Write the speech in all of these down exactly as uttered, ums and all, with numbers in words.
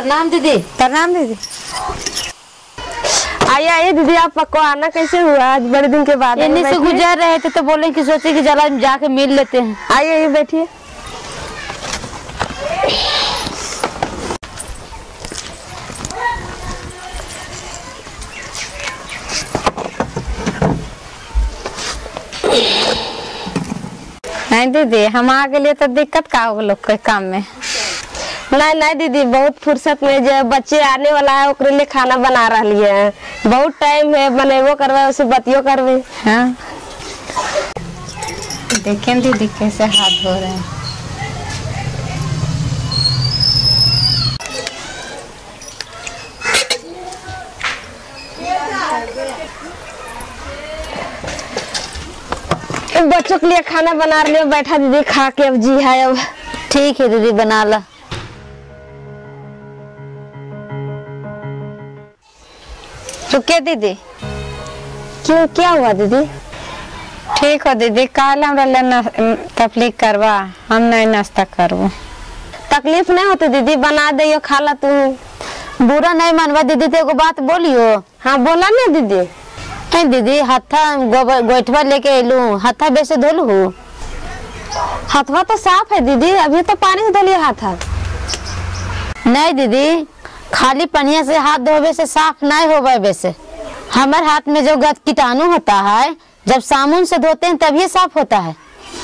प्रणाम दीदी। प्रणाम दीदी। आइए आइए दीदी, आप पकवाना कैसे हुआ आज बड़े दिन के बाद? इन्हीं से गुजर रहे थे तो बोले कि सोचे कि जरा जाके मिल लेते हैं। आइए आइए बैठिए। नहीं दीदी, हम आ गए तो दिक्कत का होगा लोग के काम में? नहीं नहीं दीदी, बहुत फुर्सत में जो बच्चे आने वाला है ओकरे लिए खाना बना रही है। बहुत टाइम है, बनेबो करवे उसे बतियो करवे। हाँ देखें दीदी कैसे हाथ धो रहे हैं। बच्चों के लिए खाना बना रही हो। बैठा दीदी, खा के अब जी है। अब ठीक है दीदी, बना ला। रुकिए दीदी। क्यों, क्या हुआ दीदी? ठीक हो दीदी, काल हमरा तकलीफ करवा, हम नहीं नाश्ता करबो। तकलीफ नहीं होती दीदी, बना दे खा ला तू। बुरा नहीं मानवा दीदी, तो एगो बात बोलियो। हाँ बोला ना दीदी। नहीं दीदी, हाथा गोइठवा लेके एलू, हाथा वैसे धोलू? हाथवा तो साफ है दीदी, अभी तो पानी से धोलिए हाथ। नहीं दीदी, खाली पनिया से हाथ धोवे से साफ नहीं होवे। वैसे हमारे हाथ में जो गंद कीटाणु होता है, जब साबुन से धोते हैं तभी साफ होता है।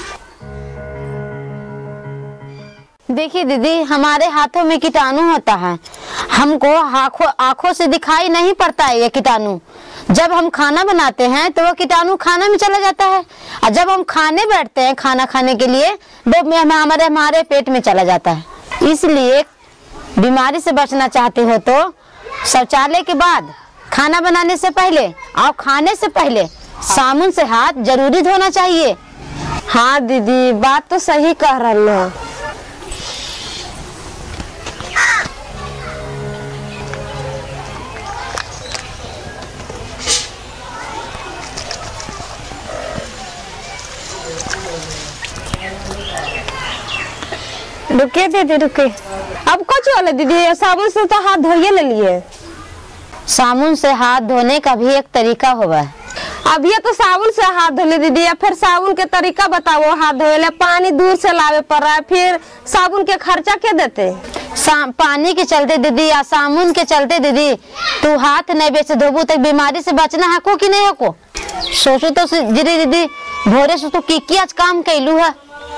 देखिए दीदी, हमारे हाथों में कीटाणु होता है, हमको आँखों आँखों से दिखाई नहीं पड़ता है ये कीटाणु। जब हम खाना बनाते हैं तो वो कीटाणु खाना में चला जाता है, और जब हम खाने बैठते हैं खाना खाने के लिए वो हमारे हमारे पेट में चला जाता है। इसलिए बीमारी से बचना चाहते हो तो शौचालय के बाद, खाना बनाने से पहले और खाने से पहले साबुन से हाथ जरूरी धोना चाहिए। हाँ दीदी, बात तो सही कह रही हो। रुकिए दीदी रुकिए। अब कुछ वाले दीदी, साबुन से तो हाथ धोइए ले लिए। साबुन से हाथ धोने का भी एक तरीका होगा है। अब ये तो साबुन से हाथ धो ले दीदी, या फिर साबुन के तरीका बताओ। हाथ धोए ले पानी दूर से लावे पड़ रहा है, फिर साबुन के खर्चा क्या देते? पानी के चलते दीदी या साबुन के चलते दीदी तू हाथ नहीं बेचे धोबू तक बीमारी से बचना है को कि नहीं है को? सोचो तो दीदी दीदी भोरे से तू की, की आज काम कैलू है।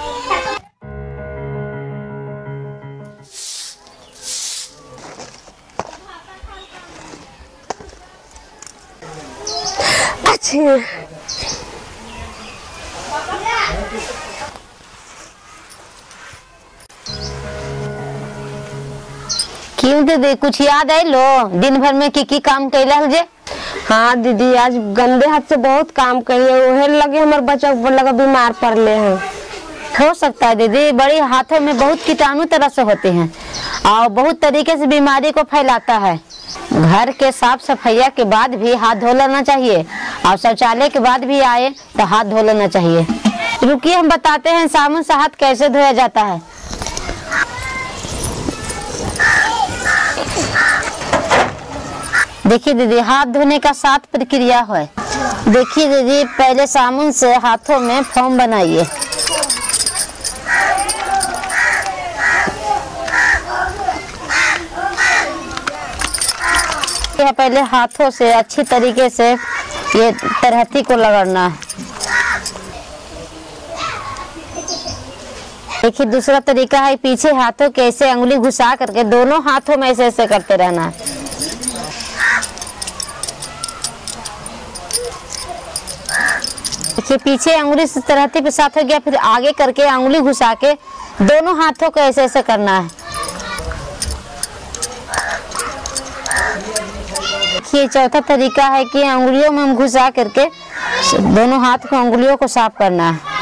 क्यों दीदी, कुछ याद है लो दिन भर में की की काम कैला जे? हाँ दीदी, आज गंदे हाथ से बहुत काम करिए, वही लगे हमारे बच्चा लगा बीमार पड़ले हैं। हो सकता है दीदी, बड़े हाथों में बहुत कीटाणु तरह से होते हैं और बहुत तरीके से बीमारी को फैलाता है। घर के साफ सफाइया के बाद भी हाथ धो लेना चाहिए, और शौचालय के बाद भी आए तो हाथ धो लेना चाहिए। रुकिए, हम बताते हैं साबुन से हाथ कैसे धोया जाता है। देखिए दीदी, हाथ धोने का सात प्रक्रिया है। देखिए दीदी, पहले साबुन से हाथों में फोम बनाइए। पहले हाथों से अच्छी तरीके से ये तरहती को लगाना है। देखिए दूसरा तरीका है, पीछे हाथों के ऐसे अंगुली घुसा करके दोनों हाथों में ऐसे ऐसे करते रहना है। देखिए पीछे अंगुली से तरहती पे साथ हो गया, फिर आगे करके अंगुली घुसा के दोनों हाथों को ऐसे ऐसे करना है। ये चौथा तरीका है कि अंगुलियों में हम घुसा करके दोनों हाथ को अंगुलियों को साफ करना है।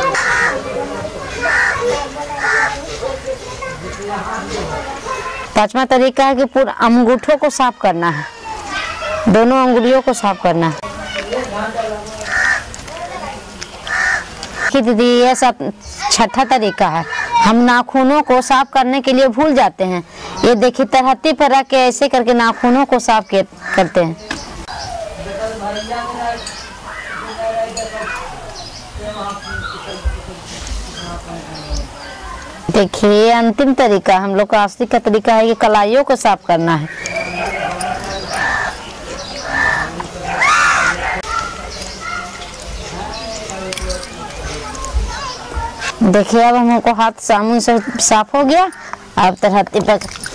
पांचवा तरीका है कि पूरा अंगूठों को साफ करना है, दोनों अंगुलियों को साफ करना है। दीदी ये सब छठा तरीका है हम नाखूनों को साफ करने के लिए भूल जाते हैं। ये देखिए तरहत्ती पर रख के ऐसे करके नाखूनों को साफ करते हैं। देखिए अंतिम तरीका, हम लोग का असली का तरीका है कि कलाइयों को साफ करना है। देखिए अब हमको हाथ साबुन से साफ हो गया। अब तरहत्ती पर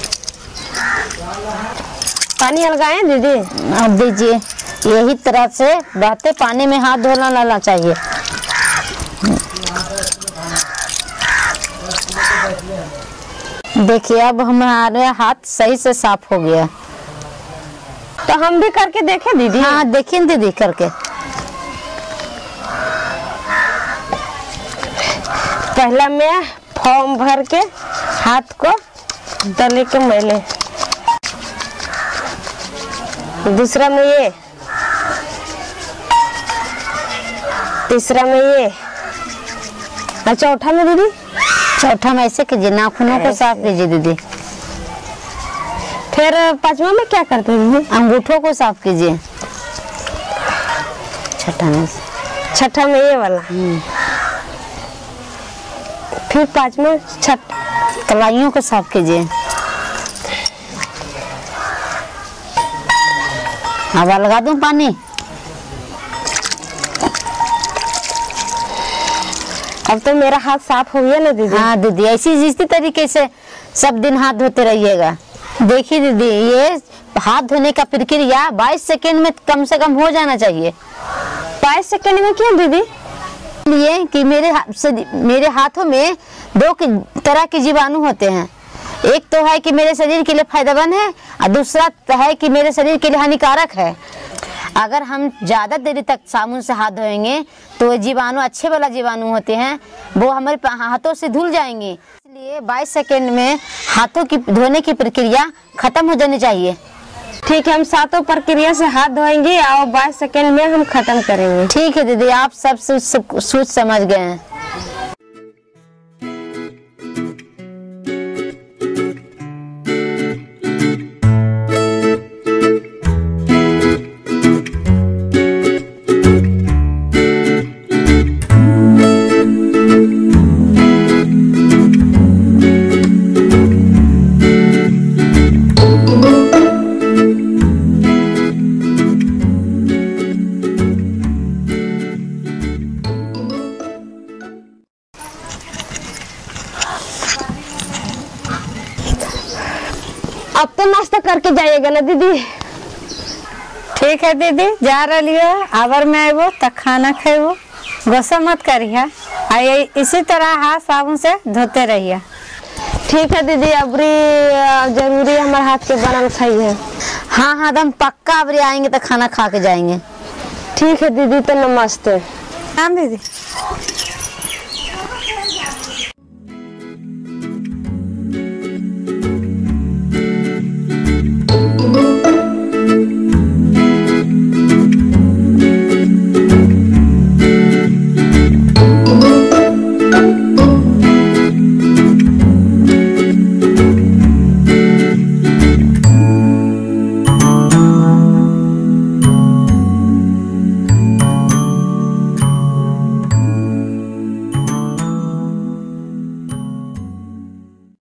पानी लगाएं दीदी। अब दीजिए, यही तरह से बहते पानी में हाथ धोना लाना चाहिए। देखिए अब हमारे हाथ सही से साफ हो गया। तो हम भी करके देखें दीदी? हाँ देखिए दीदी करके। पहला मैं फॉर्म भर के हाथ को तले के मैले, दूसरा में ये, तीसरा में ये, और चौथा में दीदी? चौथा में ऐसे कीजिए, नाखूनों को साफ कीजिए दीदी। फिर पांचवा में क्या करते हैं दीदी? अंगूठों को साफ कीजिए। छठा में छठा में ये वाला, फिर पांचवा छठ कलाइयों को साफ कीजिए। अब लगा दूं पानी। अब तो मेरा हाथ साफ हो गया ना दीदी? हाँ दीदी, ऐसी इसी तरीके से सब दिन हाथ धोते रहिएगा। देखिए दीदी, ये हाथ धोने का प्रक्रिया बाईस सेकंड में कम से कम हो जाना चाहिए। बाईस सेकंड में क्यों दीदी? ये कि मेरे हाथ मेरे हाथों में दो तरह के जीवाणु होते हैं। एक तो है कि मेरे शरीर के लिए फायदेमंद है और दूसरा है कि मेरे शरीर के लिए हानिकारक है। अगर हम ज़्यादा देर तक साबुन से हाथ धोएंगे तो जीवाणु, अच्छे वाला जीवाणु होते हैं, वो हमारे हाथों से धुल जाएंगे। इसलिए बाईस सेकंड में हाथों की धोने की प्रक्रिया खत्म हो जानी चाहिए। ठीक है, हम सातों प्रक्रिया से हाथ धोएंगे और बाईस सेकंड में हम खत्म करेंगे। ठीक है दीदी, आप सब सोच समझ गए हैं। अब तो नाश्ता करके जाइएगा ना दीदी? ठीक है दीदी, जा रही है। अबर में आबो तब खाना खेबो, गुस्सा मत करिए। इसी तरह हाथ साबुन से धोते रहिए। ठीक है दीदी, अबरी जरूरी हमारे हाथ के बनल खाइए। हाँ हाँ हम पक्का अबरी आएंगे तो खाना खा के जाएंगे। ठीक है दीदी, तो नमस्ते। हाँ दीदी।